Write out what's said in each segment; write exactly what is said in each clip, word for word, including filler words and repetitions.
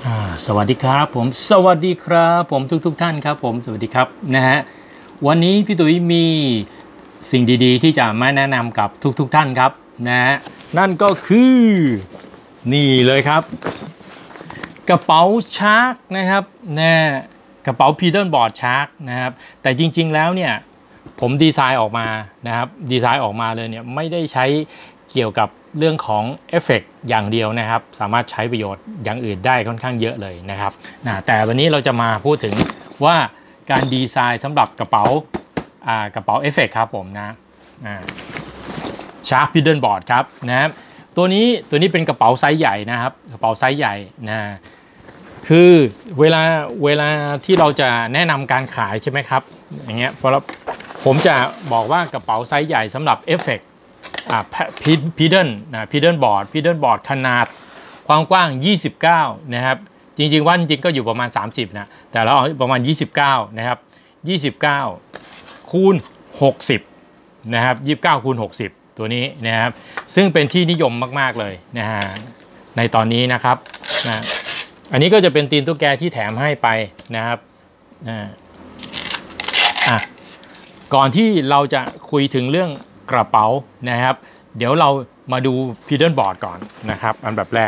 สวัสดีครับผมสวัสดีครับผมทุกทุกท่านครับผมสวัสดีครับนะฮะวันนี้พี่ตุ๋ยมีสิ่งดีๆที่จะมาแนะนำกับทุกทุกท่านครับนะฮะนั่นก็คือนี่เลยครับกระเป๋าชาร์กนะครับนะกระเป๋าพีเดิลบอร์ดชาร์กนะครับแต่จริงๆแล้วเนี่ยผมดีไซน์ออกมานะครับดีไซน์ออกมาเลยเนี่ยไม่ได้ใช้เกี่ยวกับเรื่องของเอฟเฟกต์อย่างเดียวนะครับสามารถใช้ประโยชน์อย่างอื่นได้ค่อนข้างเยอะเลยนะครับนะแต่วันนี้เราจะมาพูดถึงว่าการดีไซน์สำหรับกระเป๋าอ่ากระเป๋าเอฟเฟกต์ครับผมนะชาร์กพีเดิลบอร์ดครับนะครับตัวนี้ตัวนี้เป็นกระเป๋าไซส์ใหญ่นะครับกระเป๋าไซส์ใหญ่นะคือเวลาเวลาที่เราจะแนะนำการขายใช่ไหมครับอย่างเงี้ยพอผมจะบอกว่ากระเป๋าไซส์ใหญ่สำหรับเอฟเฟกต์อ่าพีเดิลนะพีเดิลบอร์ดพีเดิลบอร์ดขนาดความกว้างยี่สิบเก้านะครับจริงๆว่าจริงๆก็อยู่ประมาณสามสิบนะแต่เราเอาประมาณยี่สิบเก้านะครับยี่สิบเก้าคูณหกสิบนะครับยี่สิบเก้าคูณหกสิบตัวนี้นะครับซึ่งเป็นที่นิยมมากๆเลยนะฮะในตอนนี้นะครับนะอันนี้ก็จะเป็นตีนตุ๊กแกที่แถมให้ไปนะครับอ่ะก่อนที่เราจะคุยถึงเรื่องกระเป๋านะครับเดี๋ยวเรามาดูพีเดิลบอร์ดก่อนนะครับอันดับแรก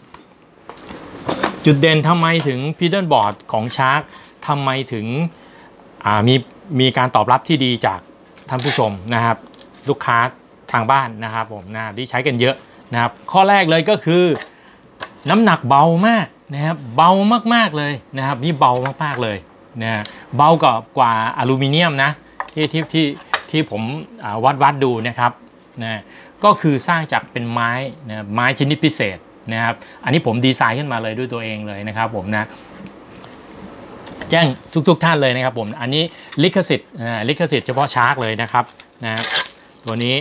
จุดเด่นทำไมถึงพีเดิลบอร์ดของชาร์กทำไมถึงมีมีการตอบรับที่ดีจากท่านผู้ชมนะครับลูกค้าทางบ้านนะครับผมนะที่ใช้กันเยอะนะครับข้อแรกเลยก็คือน้ำหนักเบามากนะครับเบามากๆเลยนะครับนี่เบามากๆเลยนะเบากว่ากว่าอลูมิเนียมนะที่ที่ที่ที่ผมวัดวัดดูนะครับนะก็คือสร้างจากเป็นไม้นะไม้ชนิดพิเศษนะครับอันนี้ผมดีไซน์ขึ้นมาเลยด้วยตัวเองเลยนะครับผมนะแจ้งทุกๆ ท, ท่านเลยนะครับผมอันนี้ลิขสิทธิ์ลิขสิทธิ์เฉพาะชาร์กเลยนะครับนะตัวนี้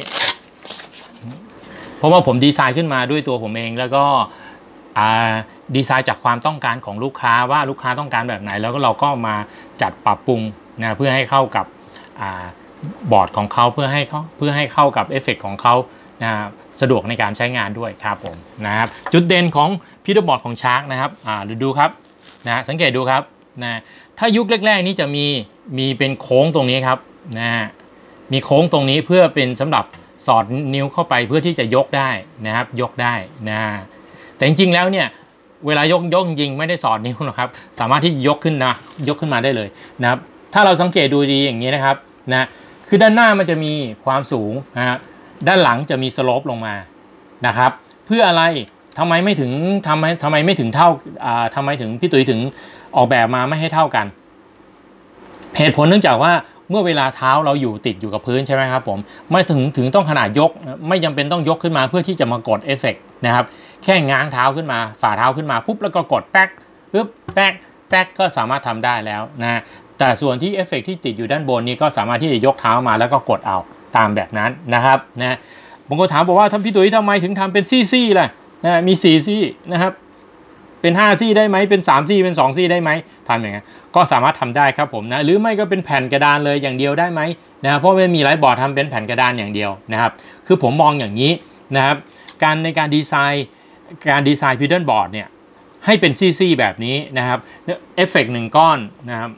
เพราะว่าผมดีไซน์ขึ้นมาด้วยตัวผมเองแล้วก็ดีไซน์จากความต้องการของลูกค้าว่าลูกค้าต้องการแบบไหนแล้วก็เราก็มาจัดปรับปรุงนะเพื่อให้เข้ากับบอร์ดของเขาเพื่อให้เขาเพื่อให้เข้ากับเอฟเฟกต์ของเขานะสะดวกในการใช้งานด้วยครับผมนะครับจุดเด่นของพีเดิลบอร์ดของชาร์กนะครับอ่าดูครับนะสังเกตดูครับนะถ้ายุคแรกๆนี่จะมีมีเป็นโค้งตรงนี้ครับนะมีโค้งตรงนี้เพื่อเป็นสำหรับสอดนิ้วเข้าไปเพื่อที่จะยกได้นะครับยกได้นะแต่จริงๆแล้วเนี่ยเวลายกยกจริงไม่ได้สอดนิ้วหรอกครับสามารถที่จะยกขึ้นนะยกขึ้นมาได้เลยนะครับถ้าเราสังเกตดูดีอย่างนี้นะครับนะคือด้านหน้ามันจะมีความสูงนะฮะด้านหลังจะมีสโลปลงมานะครับเพื่ออะไรทำไมไม่ถึงทำไมทำไมไม่ถึงเท่าอ่าทำไมถึงพี่ตุ๋ยถึงออกแบบมาไม่ให้เท่ากันเหตุผลเนื่องจากว่าเมื่อเวลาเท้าเราอยู่ติดอยู่กับพื้นใช่ไหมครับผมไม่ถึงถึงต้องขนาดยกไม่จำเป็นต้องยกขึ้นมาเพื่อที่จะมากดเอฟเฟกต์นะครับแค่ง้างเท้าขึ้นมาฝ่าเท้าขึ้นมาปุ๊บแล้วก็กดแป๊กปึ๊บแป๊กแป๊กก็สามารถทำได้แล้วนะแต่ส่วนที่เอฟเฟกต์ที่ติดอยู่ด้านบนนี้ก็สามารถที่จะยกเท้ามาแล้วก็กดเอาตามแบบนั้นนะครับนะบางคนถามบอกว่าท่านพี่ตุ๋ยทำไมถึงทำเป็นซี่ๆล่ะนะมีสี่ซี่นะครับเป็นห้าซี่ได้ไหมเป็นสามซี่เป็นสองซี่ได้ไหมทำอย่างไงก็สามารถทำได้ครับผมนะหรือไม่ก็เป็นแผ่นกระดานเลยอย่างเดียวได้ไหมนะเพราะไม่มีไลท์บอร์ดทำเป็นแผ่นกระดานอย่างเดียวนะครับคือผมมองอย่างนี้นะครับการในการดีไซน์การดีไซน์พีเดิลบอร์ดเนี่ยให้เป็นซี่ๆแบบนี้นะครับเอฟเฟกต์หนึ่งก้อนนะครับ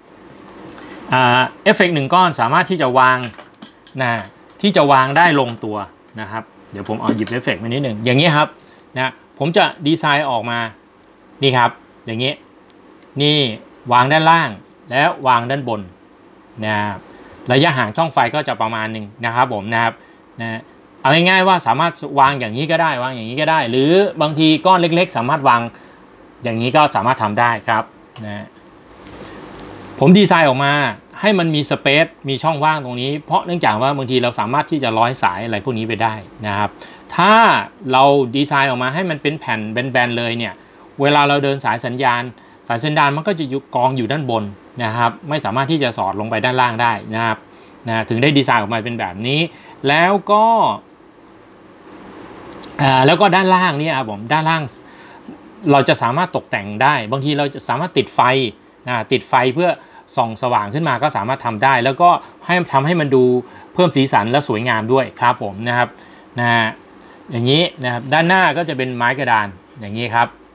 เอฟเฟกต์หนึ่งก้อนสามารถที่จะวางนะที่จะวางได้ลงตัวนะครับเดี๋ยวผมเอาหยิบเอฟเฟกต์มานิดหนึ่งอย่างนี้ครับนะผมจะดีไซน์ออกมานี่ครับอย่างนี้นี่วางด้านล่างแล้ววางด้านบนนะระยะห่างช่องไฟก็จะประมาณหนึ่งนะครับผมนะครับนะเอาง่ายๆว่าสามารถวางอย่างนี้ก็ได้วางอย่างนี้ก็ได้หรือบางทีก้อนเล็กๆสามารถวางอย่างนี้ก็สามารถทำได้ครับนะผมดีไซน์ออกมาให้มันมีสเปซมีช่องว่างตรงนี้เพราะเนื่องจากว่าบางทีเราสามารถที่จะร้อยสายอะไรพวกนี้ไปได้นะครับถ้าเราดีไซน์ออกมาให้มันเป็นแผ่นแบนๆเลยเนี่ยเวลาเราเดินสายสัญญาณสายสัญญาณมันก็จะอยู่กองอยู่ด้านบนนะครับไม่สามารถที่จะสอดลงไปด้านล่างได้นะครับนะถึงได้ดีไซน์ออกมาเป็นแบบนี้แล้วก็อ่าแล้วก็ด้านล่างนี่ครับผมด้านล่างเราจะสามารถตกแต่งได้บางทีเราจะสามารถติดไฟนะติดไฟเพื่อส่องสว่างขึ้นมาก็สามารถทำได้แล้วก็ให้ทำให้มันดูเพิ่มสีสันและสวยงามด้วยครับผมนะครับนะอย่างนี้นะครับด้านหน้าก็จะเป็นไม้กระดานอย่างนี้ครับ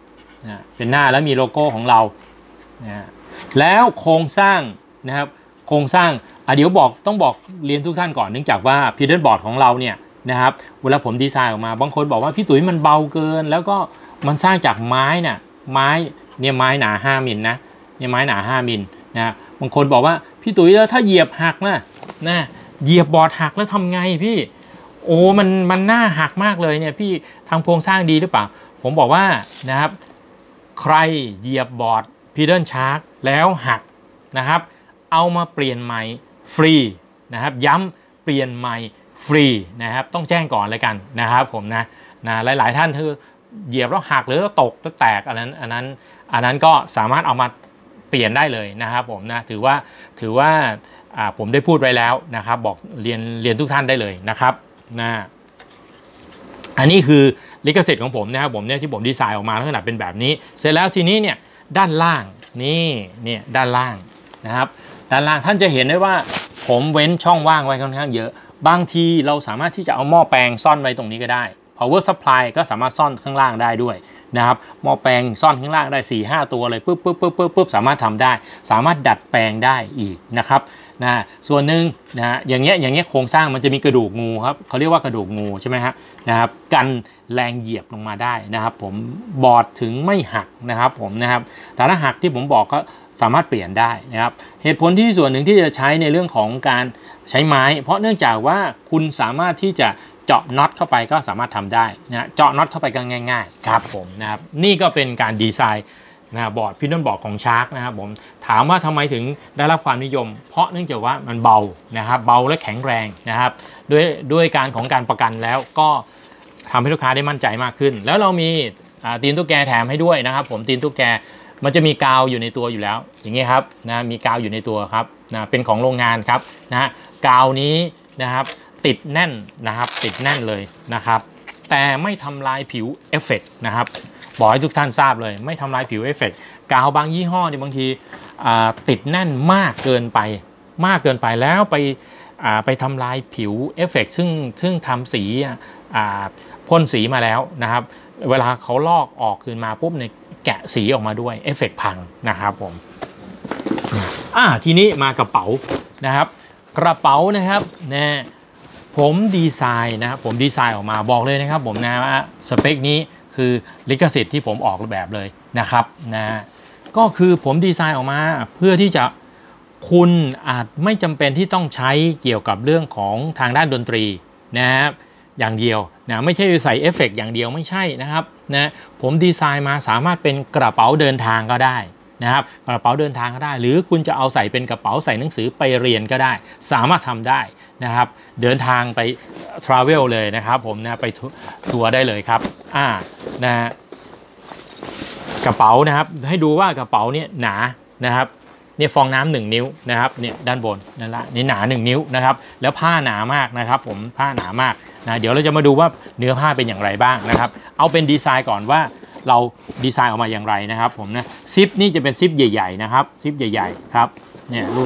นะเป็นหน้าแล้วมีโลโก้ของเรานะแล้วโครงสร้างนะครับโครงสร้างอ่ะเดี๋ยวบอกต้องบอกเรียนทุกท่านก่อนเนื่องจากว่าพิลเลอร์บอร์ดของเราเนี่ยนะครับเวลาผมดีไซน์ออกมาบางคนบอกว่าพี่ตุ๋ยมันเบาเกินแล้วก็มันสร้างจากไม้น่ะไม้เนี่ยไม้หนาห้ามิลนะเนี่ยไม้หนาห้ามิลนะบางคนบอกว่าพี่ตุ๋ยแล้วถ้าเหยียบหักนะนะเหยียบบอร์ดหักแล้วทำไงพี่โอ้มันมันน่าหักมากเลยเนี่ยพี่ทางโครงสร้างดีหรือเปล่าผมบอกว่านะครับใครเหยียบบอร์ดพิลเลอร์ชาร์กแล้วหักนะครับเอามาเปลี่ยนใหม่ฟรีนะครับย้ำเปลี่ยนใหม่ฟรีนะครับต้องแจ้งก่อนเลยกันนะครับผมนะนะหลายๆท่านคือเหยียบแล้วหักหรือตกแล้วแตกอันนั้นอันนั้นอันนั้นก็สามารถเอามาเปลี่ยนได้เลยนะครับผมนะถือว่าถือว่าผมได้พูดไว้แล้วนะครับบอกเรียนเรียนทุกท่านได้เลยนะครับนะอันนี้คือลิขสิทธิ์ของผมนะครับผมเนี่ยที่ผมดีไซน์ออกมาลักษณะเป็นแบบนี้เสร็จแล้วทีนี้เนี่ยด้านล่างนี่เนี่ยด้านล่างนะครับด้านล่างท่านจะเห็นได้ว่าผมเว้นช่องว่างไว้ค่อนข้างเยอะบางทีเราสามารถที่จะเอาหม้อแปลงซ่อนไว้ตรงนี้ก็ได้ power supply ก็สามารถซ่อนข้างล่างได้ด้วยนะครับหม้อแปลงซ่อนข้างล่างได้ สี่ห้า ตัวเลยปุ๊บปุ๊บปุ๊บปุ๊บปุ๊บสามารถทำได้สามารถดัดแปลงได้อีกนะครับนะส่วนหนึ่งนะอย่างเงี้ยอย่างเงี้ยโครงสร้างมันจะมีกระดูกงูครับเขาเรียกว่ากระดูกงูใช่ไหมฮะนะครับกันแรงเหยียบลงมาได้นะครับผมบอร์ดถึงไม่หักนะครับผมนะครับแต่ถ้าหักที่ผมบอกก็สามารถเปลี่ยนได้นะครับเหตุผลที่ส่วนหนึ่งที่จะใช้ในเรื่องของการใช้ไม้เพราะเนื่องจากว่าคุณสามารถที่จะเจาะน็อตเข้าไปก็สามารถทำได้นะเจาะน็อตเข้าไปก็ง่ายๆครับผมนะครับนี่ก็เป็นการดีไซน์นะบอร์ดพิลเลอร์บอร์ดของชาร์กนะครับผมถามว่าทำไมถึงได้รับความนิยมเพราะเนื่องจากว่ามันเบานะครับเบาและแข็งแรงนะครับด้วยด้วยการของการประกันแล้วก็ทำให้ลูกค้าได้มั่นใจมากขึ้นแล้วเรามีตีนตุ๊กแกแถมให้ด้วยนะครับผมตีนตุ๊กแกมันจะมีกาวอยู่ในตัวอยู่แล้วอย่างนี้ครับนะมีกาวอยู่ในตัวครับนะเป็นของโรงงานครับนะกาวนี้นะครับติดแน่นนะครับติดแน่นเลยนะครับแต่ไม่ทำลายผิวเอฟเฟกต์นะครับบอกให้ทุกท่านทราบเลยไม่ทำลายผิวเอฟเฟกต์กาวบางยี่ห้อเนี่ยบางทีติดแน่นมากเกินไปมากเกินไปแล้วไปไปทำลายผิวเอฟเฟกต์ซึ่งซึ่งทำสีพ่นสีมาแล้วนะครับเวลาเขาลอกออกคืนมาปุ๊บเนี่ยแกะสีออกมาด้วยเอฟเฟกต์พังนะครับผมอ่าทีนี้มากระเป๋านะครับกระเป๋านะครับนะผมดีไซน์นะครับผมดีไซน์ออกมาบอกเลยนะครับผมนะว่าสเปคนี้คือลิขสิทธิ์ที่ผมออกแบบเลยนะครับนะก็คือผมดีไซน์ออกมาเพื่อที่จะคุณอาจไม่จำเป็นที่ต้องใช้เกี่ยวกับเรื่องของทางด้านดนตรีนะครับอย่างเดียวนะไม่ใช่ใส่เอฟเฟกต์อย่างเดียวไม่ใช่นะครับนะผมดีไซน์มาสามารถเป็นกระเป๋าเดินทางก็ได้นะครับกระเป๋าเดินทางก็ได้หรือคุณจะเอาใส่เป็นกระเป๋าใส่หนังสือไปเรียนก็ได้สามารถทำได้นะครับเดินทางไปทราเวลเลยนะครับผมนะไปทัวร์ได้เลยครับอ่านะกระเป๋านะครับให้ดูว่ากระเป๋าเนี่ยหนานะครับเนี่ยฟองน้ำหนึ่งนิ้วนะครับเนี่ยด้านบนนั่นแหละนี่หนาหนึ่งนิ้วนะครับแล้วผ้าหนามากนะครับผมผ้าหนามากนะเดี๋ยวเราจะมาดูว่าเนื้อผ้าเป็นอย่างไรบ้างนะครับเอาเป็นดีไซน์ก่อนว่าเราดีไซน์ออกมาอย่างไรนะครับผมนะซิปนี่จะเป็นซิปใหญ่ๆนะครับซิปใหญ่ๆครับเนี่ยรูด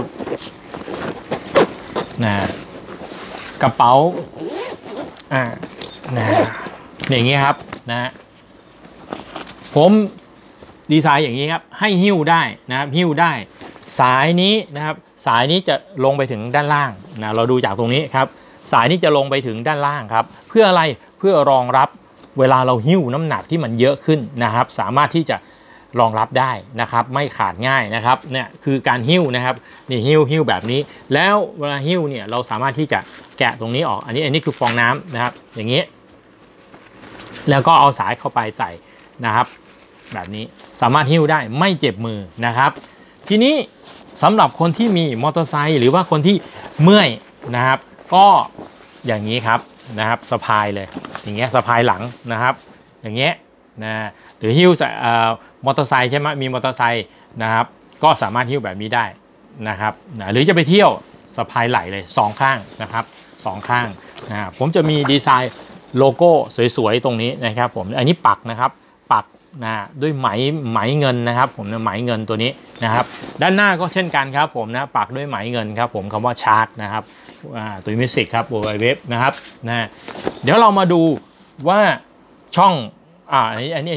นะกระเป๋าอ่านะอย่างนี้ครับนะผมดีไซน์อย่างนี้ครับให้หิ้วได้นะครับหิ้วได้สายนี้นะครับสายนี้จะลงไปถึงด้านล่างนะเราดูจากตรงนี้ครับสายนี้จะลงไปถึงด้านล่างครับเพื่ออะไรเพื่อรองรับเวลาเราหิ้วน้ำหนักที่มันเยอะขึ้นนะครับสามารถที่จะรองรับได้นะครับไม่ขาดง่ายนะครับเนี่ยคือการหิ้วนะครับนี่หิ้วหิ้วแบบนี้แล้วเวลาหิ้วเนี่ยเราสามารถที่จะแกะตรงนี้ออกอันนี้อันนี้คือฟองน้ำนะครับอย่างนี้แล้วก็เอาสายเข้าไปใส่นะครับแบบนี้สามารถหิ้วได้ไม่เจ็บมือนะครับทีนี้สำหรับคนที่มีมอเตอร์ไซค์หรือว่าคนที่เมื่อยนะครับก็อย่างนี้ครับนะครับสะพายเลยอย่างเงี้ยสะพายหลังนะครับอย่างเงี้ยนะหรือหิ้วมอเตอร์ไซค์ใช่ไหมมีมอเตอร์ไซค์นะครับก็สามารถหิ้วแบบนี้ได้นะครับนะหรือจะไปเที่ยวสะพายไหล่เลยสองข้างนะครับสองข้างนะผมจะมีดีไซน์โลโก้สวยๆตรงนี้นะครับผมอันนี้ปักนะครับปักนะด้วยไหมไหมเงินนะครับผมนะไหมเงินตัวนี้นะครับด้านหน้าก็เช่นกันครับผมนะปักด้วยไหมเงินครับผมคำว่าชาร์กนะครับตัวมิวสิกครับ World Wide Web นะครับนะเดี๋ยวเรามาดูว่าช่องอ่าอันนี้อันนี้อันนี้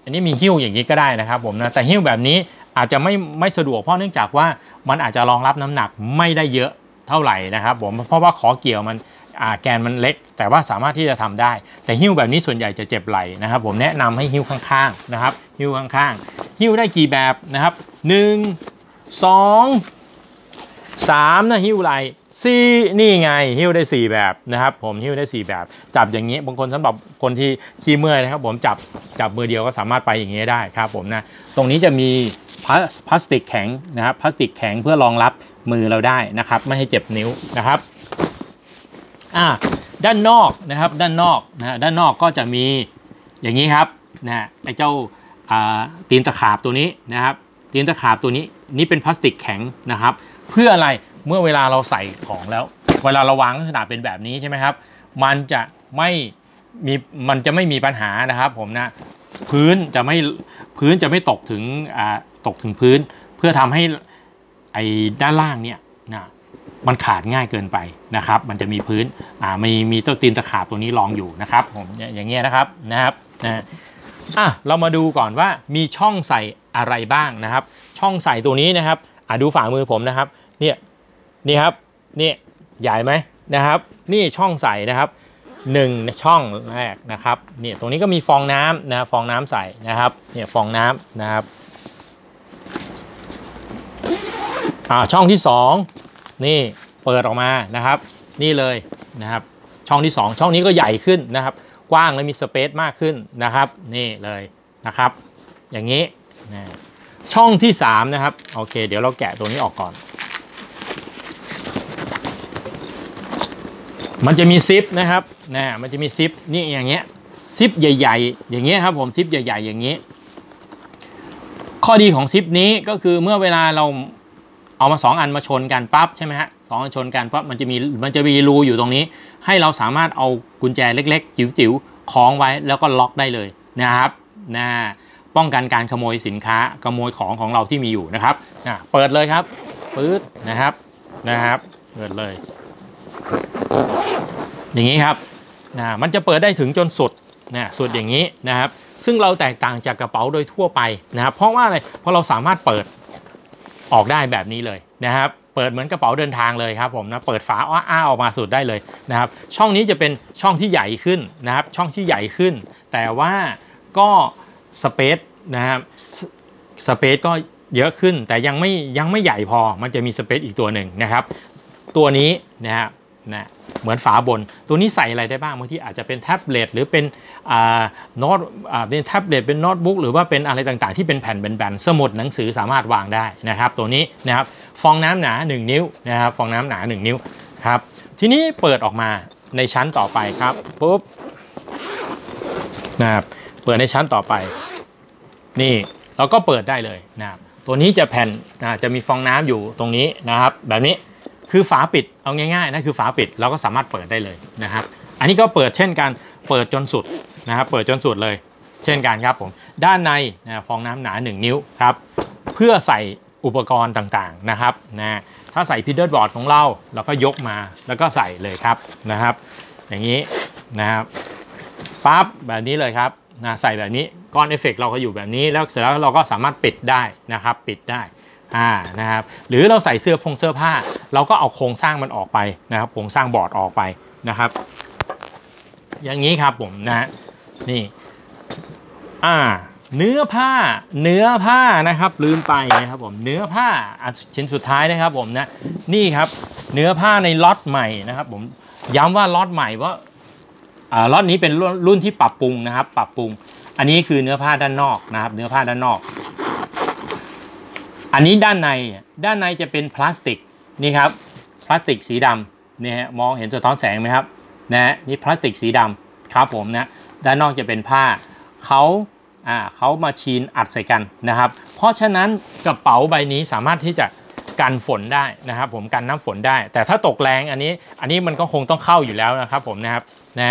อันนี้มีหิ้วอย่างนี้ก็ได้นะครับผมนะแต่หิ้วแบบนี้อาจจะไม่ไม่สะดวกเพราะเนื่องจากว่ามันอาจจะรองรับน้ำหนักไม่ได้เยอะเท่าไหร่นะครับผมเพราะว่าขอเกี่ยวมันแกนมันเล็กแต่ว่าสามารถที่จะทำได้แต่หิ้วแบบนี้ส่วนใหญ่จะเจ็บไหล่นะครับผมแนะนำให้หิ้วข้างๆนะครับหิ้วข้างๆหิ้วได้กี่แบบนะครับหนึ่ง สอง สามนะหิ้วไหล่สี่นี่ไงหิ้วได้สี่แบบนะครับผมหิ้วได้สี่แบบจับอย่างนี้บางคนสำหรับคนที่ขี้เมื่อยนะครับผมจับจับมือเดียวก็สามารถไปอย่างนี้ได้ครับผมนะตรงนี้จะมีพลาสติกแข็งนะครับพลาสติกแข็งเพื่อรองรับมือเราได้นะครับไม่ให้เจ็บนิ้วนะครับอ่าด้านนอกนะครับด้านนอกนะด้านนอกก็จะมีอย่างนี้ครับนะไอ้เจ้าตีนตะขาบตัวนี้นะครับตีนตะขาบตัวนี้นี่เป็นพลาสติกแข็งนะครับเพื่ออะไรเมื่อเวลาเราใส่ของแล้วเวลาเราวางลักษณะเป็นแบบนี้ใช่ไหมครับมันจะไม่มีมันจะไม่มีปัญหานะครับผมนะพื้นจะไม่พื้นจะไม่ตกถึงอ่าตกถึงพื้นเพื่อทำให้ไอ้ด้านล่างเนี่ยนะมันขาดง่ายเกินไปนะครับมันจะมีพื้นอ่ามีมีตัวตีนตะขาบตัวนี้รองอยู่นะครับผมอย่างเงี้ยนะครับนะครับนะอ่ะเรามาดูก่อนว่ามีช่องใส่อะไรบ้างนะครับช่องใส่ตัวนี้นะครับอ่ะดูฝ่ามือผมนะครับเนี่ยนี่ครับนี่ใหญ่ไหมนะครับนี่ช่องใส่นะครับหนึ่งช่องแรกนะครับนี่ตรงนี้ก็มีฟองน้ำนะฟองน้ำใส่นะครับเนี่ยฟองน้ำนะครับอ่าช่องที่สองนี่เปิดออกมานะครับนี่เลยนะครับช่องที่สองช่องนี้ก็ใหญ่ขึ้นนะครับกว้างและมีสเปซมากขึ้นนะครับนี่เลยนะครับอย่างนี้นะช่องที่สามนะครับโอเคเดี๋ยวเราแกะตัวนี้ออกก่อนมันจะมีซิปนะครับนะมันจะมีซิปนี่อย่างเงี้ยซิปใหญ่ๆอย่างเงี้ยครับผมซิปใหญ่ๆอย่างนี้ข้อดีของซิปนี้ก็คือเมื่อเวลาเราเอามาสองอันมาชนกันปั๊บใช่ไหมฮะสองอันชนกันปั๊บมันจะมีมันจะมีรูอยู่ตรงนี้ให้เราสามารถเอากุญแจเล็กๆจิ๋วๆคล้องไว้แล้วก็ล็อกได้เลยนะครับนะป้องกันการขโมยสินค้าขโมยของของเราที่มีอยู่นะครับนะเปิดเลยครับปื๊ดนะครับนะครับเปิดเลยอย่างนี้ครับนะมันจะเปิดได้ถึงจนสุดนะสุดอย่างนี้นะครับซึ่งเราแตกต่างจากกระเป๋าโดยทั่วไปนะครับเพราะว่าอะไรเพราะเราสามารถเปิดออกได้แบบนี้เลยนะครับเปิดเหมือนกระเป๋าเดินทางเลยครับผมนะเปิดฝาอ้าออกมาสุดได้เลยนะครับช่องนี้จะเป็นช่องที่ใหญ่ขึ้นนะครับช่องที่ใหญ่ขึ้นแต่ว่าก็สเปซนะครับสเปซก็เยอะขึ้นแต่ยังไม่ยังไม่ใหญ่พอมันจะมีสเปซอีกตัวหนึ่งนะครับตัวนี้นะครับนะเหมือนฝาบนตัวนี้ใส่อะไรได้บ้างบางทีอาจจะเป็นแท็บเล็ตหรือเป็นอ่าโน้ตอ่าเป็นแท็บเล็ตเป็นโน้ตบุ๊กหรือว่าเป็นอะไรต่างๆที่เป็นแผ่นแบนๆสมุดหนังสือสามารถวางได้นะครับตัวนี้นะครับฟองน้ำหนาหนึ่งนิ้วนะครับฟองน้ำหนาหนึ่งนิ้วครับทีนี้เปิดออกมาในชั้นต่อไปครับปุ๊บนะครับเปิดในชั้นต่อไปนี่เราก็เปิดได้เลยนะครับตัวนี้จะแผ่นจะมีฟองน้ำอยู่ตรงนี้นะครับแบบนี้คือฝาปิดเอาง่ายๆนะคือฝาปิดเราก็สามารถเปิดได้เลยนะครับอันนี้ก็เปิดเช่นกันเปิดจนสุดนะครับเปิดจนสุดเลยเช่นกันครับผมด้านในนะฟองน้ำหนาหนึ่งนิ้วครับเพื่อใส่อุปกรณ์ต่างๆนะครับนะถ้าใส่พิดเดิลบอร์ดของเราเราก็ยกมาแล้วก็ใส่เลยครับนะครับอย่างนี้นะครับปั๊บแบบนี้เลยครับนะใส่แบบนี้ก้อนเอฟเฟกต์เราก็อยู่แบบนี้แล้วเสร็จแล้วเราก็สามารถปิดได้นะครับปิดได้อ่านะครับหรือเราใส่เสื้อพงเสื้อผ้าเราก็เอาโครงสร้างมันออกไปนะครับโครงสร้างบอร์ดออกไปนะครับอย่างนี้ครับผมนะนี่อ่าเนื้อผ้าเนื้อผ้านะครับลืมไปนะครับผมเนื้อผ้าชิ้นสุดท้ายนะครับผมนะนี่ครับเนื้อผ้าในล็อตใหม่นะครับผมย้ำว่าล็อตใหม่ว่าอ่าล็อตนี้เป็นรุ่นที่ปรับปรุงนะครับปรับปรุงอันนี้คือเนื้อผ้าด้านนอกนะครับเนื้อผ้าด้านนอกอันนี้ด้านในด้านในจะเป็นพลาสติกนี่ครับพลาสติกสีดำนี่ฮะมองเห็นสะท้อนแสงไหมครับนะนี่พลาสติกสีดำครับผมนะด้านนอกจะเป็นผ้าเขาอ่าเขามาชีนอัดใส่กันนะครับเพราะฉะนั้นกระเป๋าใบนี้สามารถที่จะกันฝนได้นะครับผมกันน้ำฝนได้แต่ถ้าตกแรงอันนี้อันนี้มันก็คงต้องเข้าอยู่แล้วนะครับผมนะครับนะ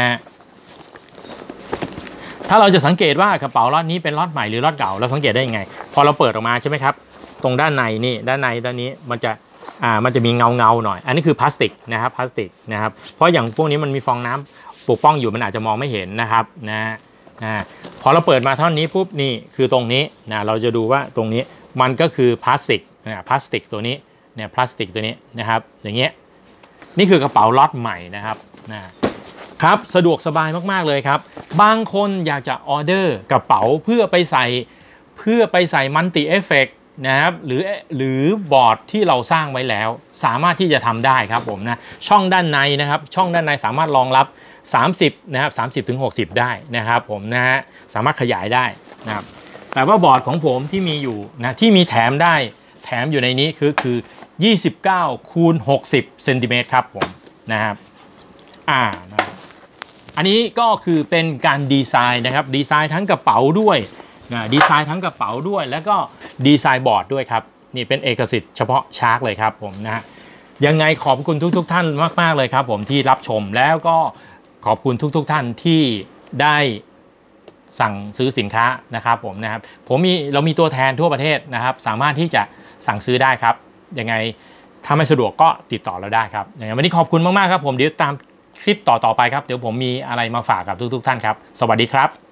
ถ้าเราจะสังเกตว่ากระเป๋าล็อตนี้เป็นล็อตใหม่หรือล็อตเก่าเราสังเกตได้ยังไงพอเราเปิดออกมาใช่ไหมครับตรงด้านในนี่ด้านในด้านนี้มันจะอ่ามันจะมีเงาเงาหน่อยอันนี้คือพลาสติกนะครับพลาสติกนะครับเพราะอย่างพวกนี้มันมีฟองน้ำปกป้องอยู่มันอาจจะมองไม่เห็นนะครับนะนะพอเราเปิดมาเท่านี้ปุ๊บนี่คือตรงนี้นะเราจะดูว่าตรงนี้มันก็คือพลาสติกนะพลาสติกตัวนี้เนี่ยพลาสติกตัวนี้นะครับอย่างเงี้ยนี่คือกระเป๋าล็อตใหม่นะครับนะครับสะดวกสบายมากๆเลยครับบางคนอยากจะออเดอร์กระเป๋าเพื่อไปใส่เพื่อไปใส่มัลติเอฟเฟกต์นะครับหรือหรือบอร์ดที่เราสร้างไว้แล้วสามารถที่จะทำได้ครับผมนะช่องด้านในนะครับช่องด้านในสามารถรองรับสามสิบนะครับสามสิบถึงหกสิบได้นะครับผมนะฮะสามารถขยายได้นะครับแต่ว่าบอร์ดของผมที่มีอยู่นะที่มีแถมได้แถมอยู่ในนี้คือคือยี่สิบเก้าคูณหกสิบเซนติเมตรครับผมนะครับอ่านะอันนี้ก็คือเป็นการดีไซน์นะครับดีไซน์ทั้งกระเป๋าด้วยนะดีไซน์ทั้งกระเป๋าด้วยแล้วก็ดีไซน์บอร์ดด้วยครับนี่เป็นเอกสิทธิ์เฉพาะชาร์กเลยครับผมนะฮะยังไงขอบคุณทุกๆ ท่านมากๆเลยครับผมที่รับชมแล้วก็ขอบคุณทุกๆท่านที่ได้สั่งซื้อสินค้านะครับผมนะครับผมมีเรามีตัวแทนทั่วประเทศนะครับสามารถที่จะสั่งซื้อได้ครับยังไงถ้าไม่สะดวกก็ติดต่อเราได้ครับอย่างวันนี้ขอบคุณมากๆครับผมเดี๋ยวตามคลิปต่อๆไปครับเดี๋ยวผมมีอะไรมาฝากกับทุกๆท่านครับสวัสดีครับ